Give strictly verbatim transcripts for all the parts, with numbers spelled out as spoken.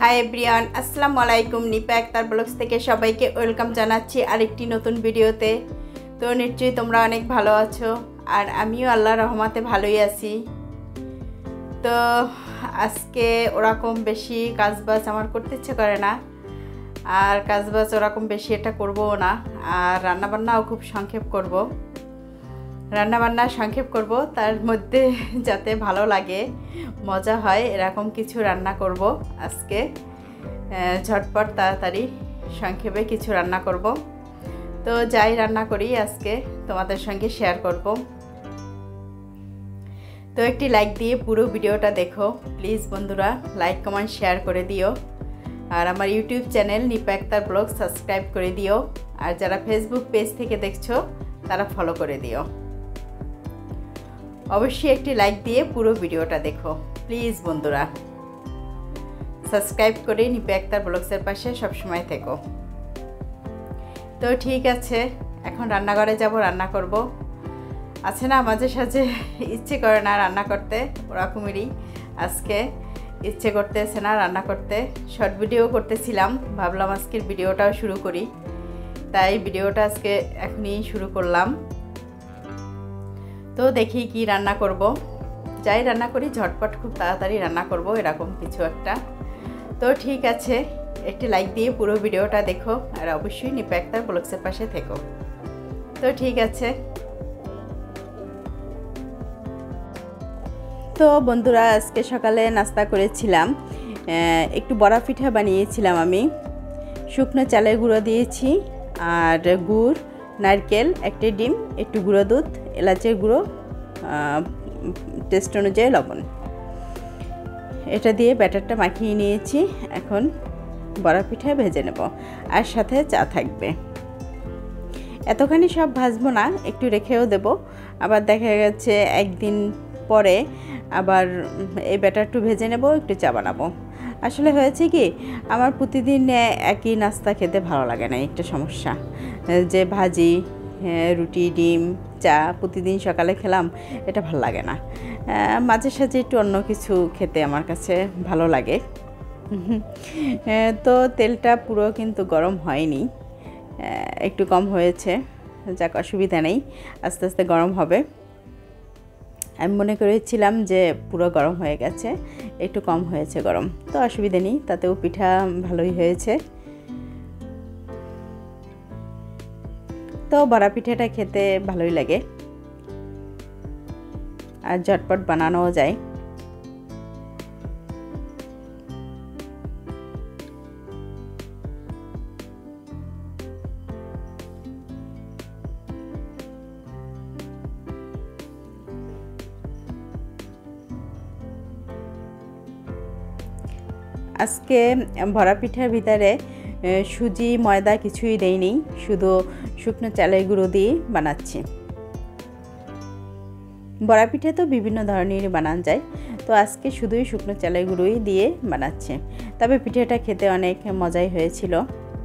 Hi everyone, আসসালামু আলাইকুম। Nipa Akter blogs থেকে সবাইকে ওয়েলকাম জানাচ্ছি আরেকটি নতুন ভিডিওতে। তো নিশ্চয়ই তোমরা অনেক ভালো আছো, আর আমিও আল্লাহর রহমতে ভালোই আছি। তো আজকে ওরকম বেশি কাজবাজ আমার করতে ইচ্ছে করে না, আর কাজবাজ ওরকম বেশি এটা করবও না, আর রান্নাবান্নাও খুব সংক্ষেপ করব। রান্নাবান্না সংক্ষেপ করব, তার মধ্যে যাতে ভালো লাগে, মজা হয়, এরকম কিছু রান্না করব আজকে। ঝটপট তাড়াতাড়ি সংক্ষেপে কিছু রান্না করব। তো যাই রান্না করি আজকে তোমাদের সঙ্গে শেয়ার করব। তো একটি লাইক দিয়ে পুরো ভিডিওটা দেখো প্লিজ বন্ধুরা, লাইক কমেন্ট শেয়ার করে দিও। আর আমার YouTube channel Nipa Akter blog subscribe করে দিও, আর যারা ফেসবুক পেজ থেকে দেখছো তারা ফলো করে দিও। অবশ্যই একটি লাইক দিয়ে পুরো ভিডিওটা দেখো প্লিজ বন্ধুরা, সাবস্ক্রাইব করে নিপা আক্তার ব্লগসের পাশে সবসময় থেকো। তো ঠিক আছে, এখন রান্নাঘরে যাব, রান্না করব। আছে না মাঝে সাঝে ইচ্ছে করে না রান্না করতে, ওরকমেরই আজকে ইচ্ছে করতেছে না রান্না করতে। শর্ট ভিডিও করতেছিলাম, ভাবলাম আজকের ভিডিওটাও শুরু করি, তাই ভিডিওটা আজকে এখনই শুরু করলাম। তো দেখি কি রান্না করব, যাই রান্না করি ঝটপট খুব তাড়াতাড়ি রান্না করব, এরকম কিছু একটা। তো ঠিক আছে, একটি লাইক দিয়ে পুরো ভিডিওটা দেখো, আর অবশ্যই নিপা আক্তার ব্লগসের পাশে থেকো। তো ঠিক আছে। তো বন্ধুরা, আজকে সকালে নাস্তা করেছিলাম, একটু বড়া পিঠা বানিয়েছিলাম আমি। শুকনো চালের গুঁড়ো দিয়েছি, আর গুড়, নারকেল, একটা ডিম, একটু গুঁড়ো দুধ, এলাচের গুঁড়ো, টেস্ট অনুযায়ী লবণ, এটা দিয়ে ব্যাটারটা মাখিয়ে নিয়েছি। এখন বড়া পিঠা ভেজে নেব, আর সাথে চা থাকবে। এতখানি সব ভাজবো না, একটু রেখেও দেব, আবার দেখা গেছে একদিন পরে আবার এই ব্যাটারটু ভেজে নেব, একটু চা বানাবো। আসলে হয়েছে কি, আমার প্রতিদিন একই নাস্তা খেতে ভালো লাগে না, একটা সমস্যা। যে ভাজি, রুটি, ডিম, চা প্রতিদিন সকালে খেলাম, এটা ভালো লাগে না। মাঝে সাঝে একটু অন্য কিছু খেতে আমার কাছে ভালো লাগে। তো তেলটা পুরো কিন্তু গরম হয়নি, একটু কম হয়েছে, যাক অসুবিধা নেই, আস্তে আস্তে গরম হবে। আমি মনে করেছিলাম যে পুরো গরম হয়ে গেছে, একটু কম হয়েছে গরম, তো অসুবিধা নেই, তাতেও পিঠা ভালোই হয়েছে। তো বড়া পিঠাটা খেতে ভালোই লাগে, আর ঝটপট বানানোও যায়। আজকে বড়া পিঠার ভিতরে সুজি, ময়দা কিছুই দেইনি, শুধু শুকনো চালের গুঁড়ো দিয়ে বানাচ্ছি। বড়া পিঠা তো বিভিন্ন ধরনের বানানো যায়, তো আজকে শুধুই শুকনো চালের গুঁড়োই দিয়ে বানাচ্ছি। তবে পিঠাটা খেতে অনেক মজাই হয়েছিল।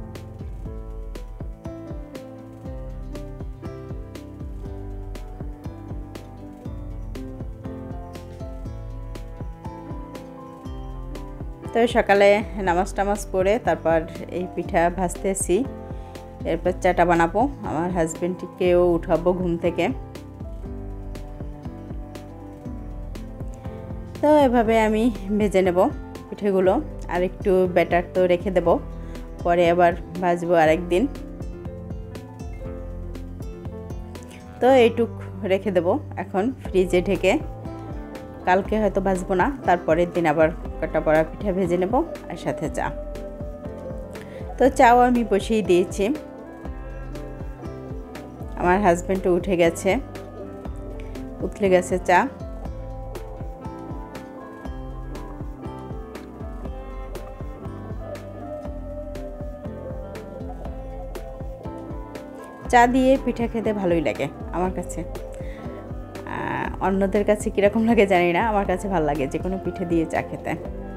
তো সকালে নামাজ টামাজ পড়ে তারপর এই পিঠা ভাজতেছি, এরপর চাটা বানাবো, আমার হাজব্যান্ডকেও উঠাবো ঘুম থেকে। তো এভাবে আমি ভেজে নেব পিঠেগুলো, আর একটু ব্যাটার তো রেখে দেব, পরে আবার ভাজবো আরেকদিন। তো এইটুক রেখে দেব এখন ফ্রিজে ঢেকে, কালকে হয়তো ভাজবো না, তারপরের দিন আবার কটা বড়া পিঠা ভেজে নেব, আর সাথে চা। তো চাও আমি বসিয়ে দিয়েছি, আমার হাজব্যান্ডও উঠে গেছে, উঠলে গেছে চা। চা দিয়ে পিঠা খেতে ভালোই লাগে আমার কাছে, অন্যদের কাছে কীরকম লাগে জানি না, আমার কাছে ভালো লাগে যে কোনো পিঠে দিয়ে চা খেতে।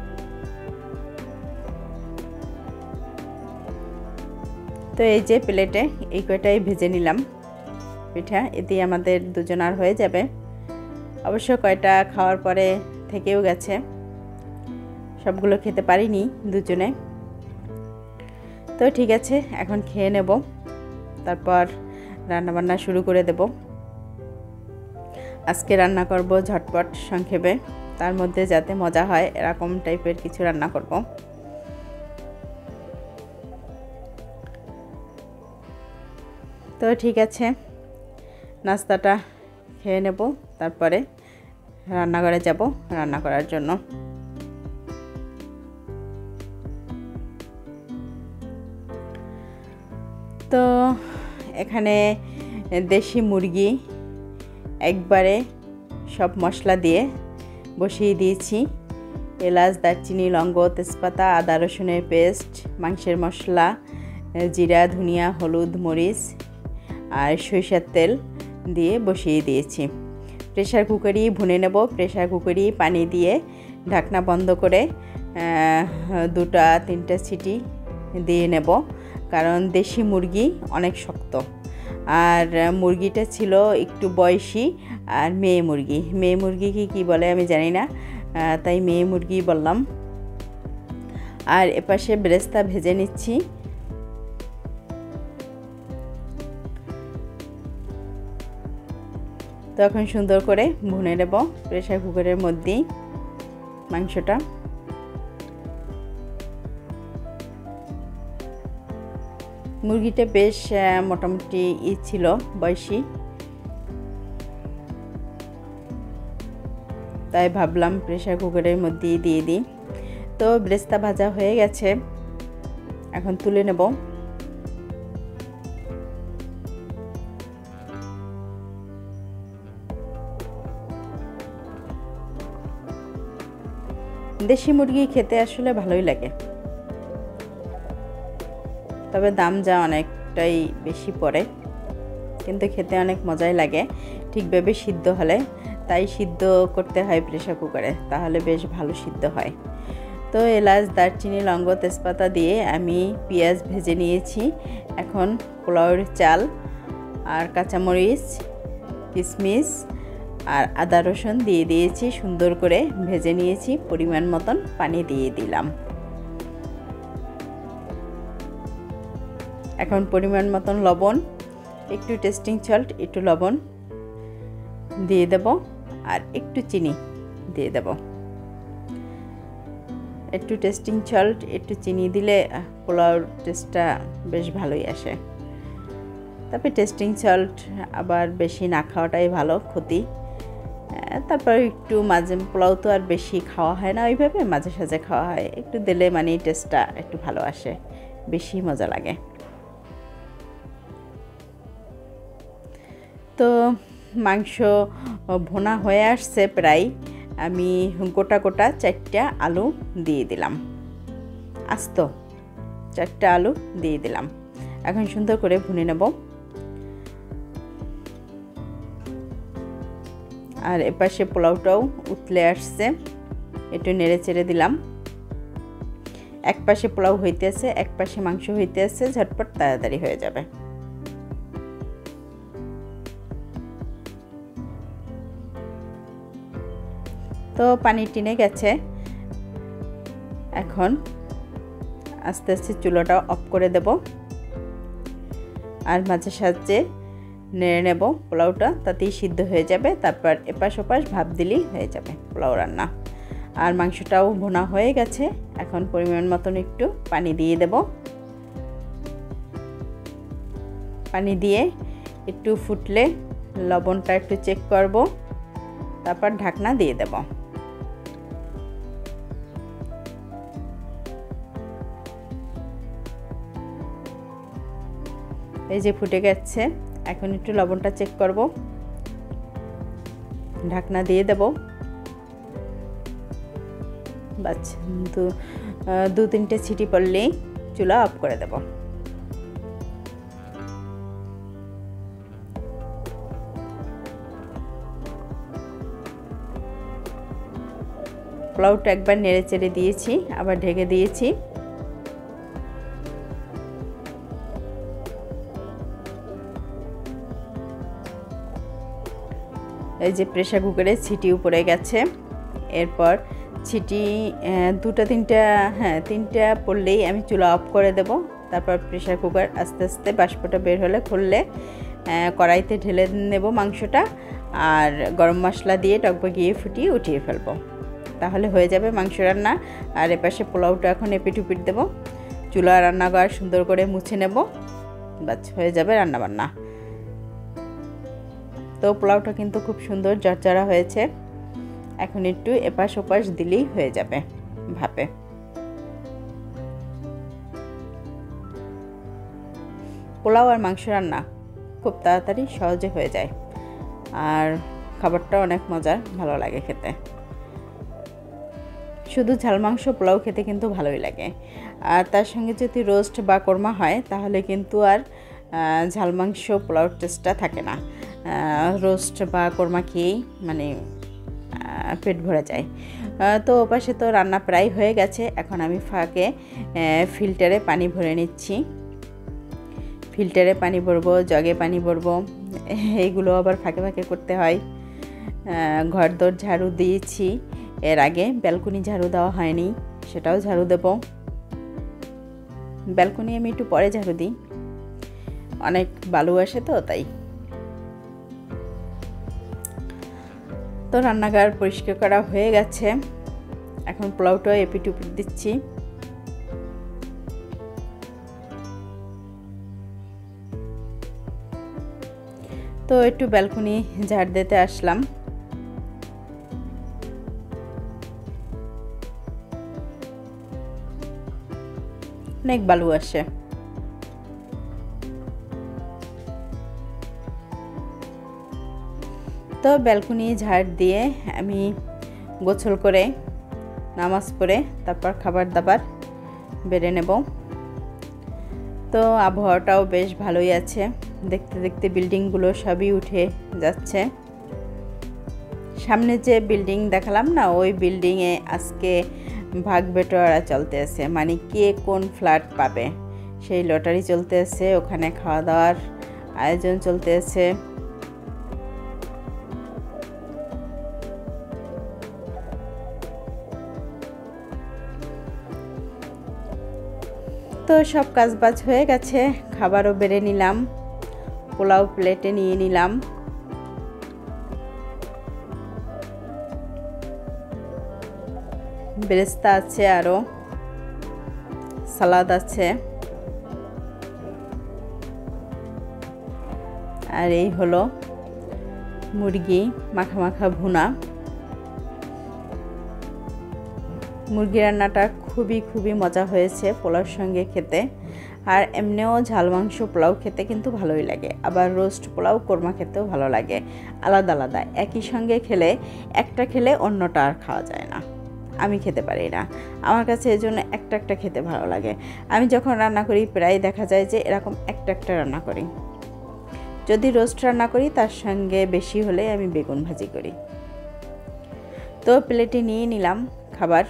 তো এই যে প্লেটে এই কয়টাই ভেজে নিলাম পিঠা, এতে আমাদের দুজনার হয়ে যাবে। অবশ্য কয়টা খাওয়ার পরে থেকেও গেছে, সবগুলো খেতে পারিনি দুজনে। তো ঠিক আছে, এখন খেয়ে নেব, তারপর রান্না বান্না শুরু করে দেব। আজকে রান্না করব ঝটপট সংক্ষেপে, তার মধ্যে যাতে মজা হয় এরকম টাইপের কিছু রান্না করব। তো ঠিক আছে, নাস্তাটা খেয়ে নেব, তারপরে রান্নাঘরে যাব রান্না করার জন্য। তো এখানে দেশি মুরগি একবারে সব মশলা দিয়ে বসিয়ে দিয়েছি। এলাচ, দারচিনি, লবঙ্গ, তেজপাতা, আদা রসুনের পেস্ট, মাংসের মশলা, জিরা, ধনিয়া, হলুদ, মরিচ আর সরিষার তেল দিয়ে বসিয়ে দিয়েছি। প্রেসার কুকারই ভুনে নেব। প্রেসার কুকারই পানি দিয়ে ঢাকনা বন্ধ করে দুটা তিনটা সিটি দিয়ে নেব, কারণ দেশি মুরগি অনেক শক্ত। আর মুরগিটা ছিল একটু বয়সী আর মেয়ে মুরগি। মেয়ে মুরগিকে কী বলে আমি জানি না, তাই মেয়ে মুরগি বললাম। আর এপাশে বেরেস্তা ভেজে নিচ্ছি। তো এখন সুন্দর করে ভুনে নেব প্রেসার কুকারের মধ্যেই মাংসটা। মুরগিটা বেশ মোটামুটি ই ছিল, বয়সী, তাই ভাবলাম প্রেসার কুকারের মধ্যেই দিয়ে দিই। তো বেরেস্তা ভাজা হয়ে গেছে, এখন তুলে নেব। দেশি মুরগি খেতে আসলে ভালোই লাগে, তবে দাম যা অনেকটাই বেশি পড়ে, কিন্তু খেতে অনেক মজাই লাগে ঠিকভাবে সিদ্ধ হলে। তাই সিদ্ধ করতে হয় প্রেসার কুকারে, তাহলে বেশ ভালো সিদ্ধ হয়। তো এলাচ, দারচিনি, লবঙ্গ, তেজপাতা দিয়ে আমি পেঁয়াজ ভেজে নিয়েছি। এখন পোলাওয়ের চাল আর কাঁচামরিচ, কিশমিশ আর আদা রসুন দিয়ে দিয়েছি, সুন্দর করে ভেজে নিয়েছি। পরিমাণ মতন পানি দিয়ে দিলাম। এখন পরিমাণ মতন লবণ, একটু টেস্টিং সল্ট, একটু লবণ দিয়ে দেব, আর একটু চিনি দিয়ে দেব। একটু টেস্টিং সল্ট, একটু চিনি দিলে পোলাওর টেস্টটা বেশ ভালোই আসে। তবে টেস্টিং সল্ট আবার বেশি না খাওয়াটাই ভালো, ক্ষতি। তারপর একটু মাঝে, পোলাও তো আর বেশি খাওয়া হয় না ওইভাবে, মাঝে সাঝে খাওয়া হয়, একটু দিলে মানে টেস্টটা একটু ভালো আসে, বেশি মজা লাগে। তো মাংস ভুনা হয়ে আসছে প্রায়, আমি গোটা গোটা চারটা আলু দিয়ে দিলাম, আস্ত চারটা আলু দিয়ে দিলাম। এখন সুন্দর করে ভুনে নেব। আর এপাশে পোলাওটাও উতলে আসছে, একটু নেড়ে চেড়ে দিলাম। এক পাশে পোলাও হইতে আছে, এক পাশে মাংস হইতে আছে, ঝটপট তাড়াতাড়ি হয়ে যাবে। তো পানি টেনে গেছে, এখন আস্তে আস্তে চুলাটা অফ করে দেব, আর মাঝে সাঝে নেড়ে নেব পোলাওটা, তাতেই সিদ্ধ হয়ে যাবে। তারপর এপাশ ওপাশ ভাপ দিলেই হয়ে যাবে পোলাও রান্না। আর মাংসটাও ভুনা হয়ে গেছে, এখন পরিমাণ মতন একটু পানি দিয়ে দেব। পানি দিয়ে একটু ফুটলে লবণটা একটু চেক করব, তারপর ঢাকনা দিয়ে দেব। এই যে ফুটে গেছে, এখন একটু লবণটা চেক করব, ঢাকনা দিয়ে দেব। বাস দু দু তিনটে সিটি পড়লেই চুলা অফ করে দেব। পোলাওটা একবার নেড়ে চেড়ে দিয়েছি, আবার ঢেকে দিয়েছি। এই যে প্রেসার কুকারে সিটি উপরে গেছে, এরপর ছিটি দুটা তিনটা হ্যাঁ তিনটা পড়লেই আমি চুলা অফ করে দেব। তারপর প্রেসার কুকার আস্তে আস্তে বাষ্পটা বের হলে খুললে কড়াইতে ঢেলে নেব মাংসটা, আর গরম মশলা দিয়ে টকবগিয়ে ফুটিয়ে উঠিয়ে ফেলবো। তাহলে হয়ে যাবে মাংস রান্না। আর এপাশে পোলাওটা এখন এপিট উপিট দেবো। চুলা রান্নাঘর সুন্দর করে মুছে নেব, বাস হয়ে যাবে রান্নাবান্না। তো পোলাওটা কিন্তু খুব সুন্দর ঝরঝরা হয়েছে। এখন একটু এপাশ ওপাশ দিলেই হয়ে যাবে ভাপে। পোলাও আর মাংস রান্না খুব তাড়াতাড়ি সহজে হয়ে যায়, আর খাবারটা অনেক মজার, ভালো লাগে খেতে। শুধু ঝাল মাংস পোলাও খেতে কিন্তু ভালোই লাগে, আর তার সঙ্গে যদি রোস্ট বা কোরমা হয় তাহলে কিন্তু আর ঝাল মাংস পোলাওর টেস্টটা থাকে না। রোস্ট বা কোরমা খেয়েই মানে পেট ভরে যায়। তো ওপাশে তো রান্না প্রায় হয়ে গেছে। এখন আমি ফাঁকে ফিল্টারে পানি ভরে নিচ্ছি। ফিল্টারে পানি ভরবো, জগে পানি ভরবো, এইগুলো আবার ফাঁকে ফাঁকে করতে হয়। ঘর দর ঝাড়ু দিয়েছি, এর আগে ব্যালকনি ঝাড়ু দেওয়া হয়নি, সেটাও ঝাড়ু দেব। ব্যালকনি আমি একটু পরে ঝাড়ু দিই, অনেক বালু আসে তো তাই। তো রান্নাঘর পরিষ্কার করা হয়ে গেছে। এখন পোলাওটা এপিট উপিট দিচ্ছি। তো একটু ব্যালকনি ঝাড় দিতে আসলাম। অনেক বালু আসে। তো ব্যালকনি ঝাড় দিয়ে আমি গোসল করে নামাজ পড়ে তারপর খাবার দাবার বেড়ে নেব। তো আবহাওয়াটাও বেশ ভালোই আছে, দেখতে দেখতে বিল্ডিংগুলো সবই উঠে যাচ্ছে। সামনে যে বিল্ডিং দেখালাম না, ওই বিল্ডিংয়ে আজকে ভাগ বেটোয়ারা চলতে আছে, মানে কে কোন ফ্ল্যাট পাবে সেই লটারি চলতে আছে। ওখানে খাওয়া দাওয়ার আয়োজন চলতে আছে। তো সব কাজবাজ হয়ে গেছে, খাবারও বেড়ে নিলাম, পোলাও প্লেটে নিয়ে নিলাম। বেরেস্তা আছে, আরও সালাদ আছে, আর এই হলো মুরগি মাখা মাখা ভুনা। মুরগি রান্নাটা খুবই খুবই মজা হয়েছে পোলাওর সঙ্গে খেতে। আর এমনিও ঝাল মাংস পোলাও খেতে কিন্তু ভালোই লাগে, আবার রোস্ট পোলাও কোরমা খেতেও ভালো লাগে। আলাদা আলাদা একই সঙ্গে খেলে একটা খেলে অন্যটা আর খাওয়া যায় না, আমি খেতে পারি না। আমার কাছে এই জন্য একটা একটা খেতে ভালো লাগে। আমি যখন রান্না করি প্রায় দেখা যায় যে এরকম একটা একটা রান্না করি। যদি রোস্ট রান্না করি তার সঙ্গে বেশি হলে আমি বেগুন ভাজি করি। তো প্লেটে নিয়ে নিলাম খাবার।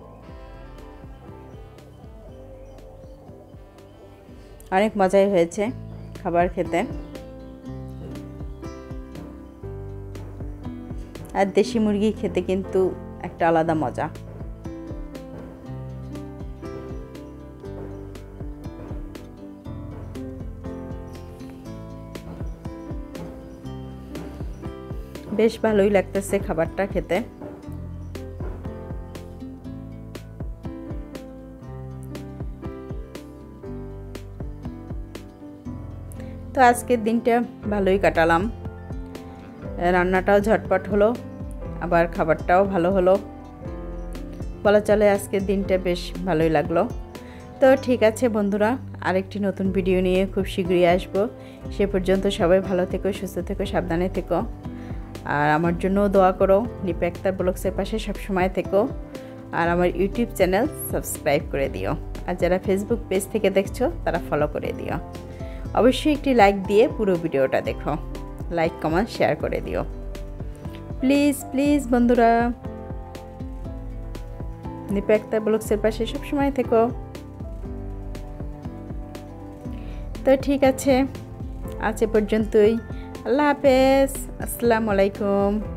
অনেক মজাই হয়েছে খাবার খেতে। আর দেশি মুরগি খেতে কিন্তু একটা আলাদা মজা। বেশ ভালোই লাগতেছে খাবারটা খেতে। তো আজকের দিনটা ভালোই কাটালাম, রান্নাটাও ঝটপট হলো, আবার খাবারটাও ভালো হলো, বলা চলে আজকের দিনটা বেশ ভালোই লাগলো। তো ঠিক আছে বন্ধুরা, আরেকটি নতুন ভিডিও নিয়ে খুব শীঘ্রই আসবো। সে পর্যন্ত সবাই ভালো থেকো, সুস্থ থেকো, সাবধানে থেকো, আর আমার জন্যও দোয়া করো। নিপা আক্তার ব্লগসের পাশে সবসময় থেকো, আর আমার ইউটিউব চ্যানেল সাবস্ক্রাইব করে দিও। আর যারা ফেসবুক পেজ থেকে দেখছো তারা ফলো করে দিও। অবশ্যই একটি লাইক দিয়ে পুরো ভিডিওটা দেখো, লাইক কমেন্ট শেয়ার করে দিও প্লিজ প্লিজ বন্ধুরা। নিপা আক্তার ব্লগসের পাশে সবসময় থেকো। তো ঠিক আছে, আজ এ পর্যন্তই। আল্লাহ হাফেজ, আসসালামু আলাইকুম।